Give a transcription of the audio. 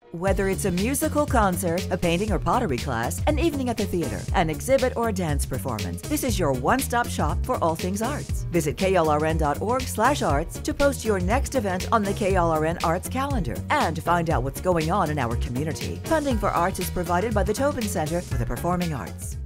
Whether it's a musical concert, a painting or pottery class, an evening at the theater, an exhibit or a dance performance, this is your one-stop shop for all things arts. Visit klrn.org/arts to post your next event on the KLRN Arts calendar and find out what's going on in our community. Funding for arts is provided by the Tobin Center for the Performing Arts.